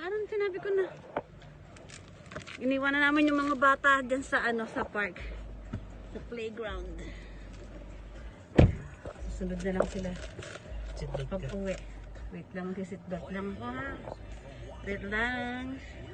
Anong sinabi ko na? Iniwan na namin yung mga bata dyan sa sa park. Sa playground. Susunod na lang sila. Pag uwi. Wait lang, seatbelt lang ako ha. Wait lang.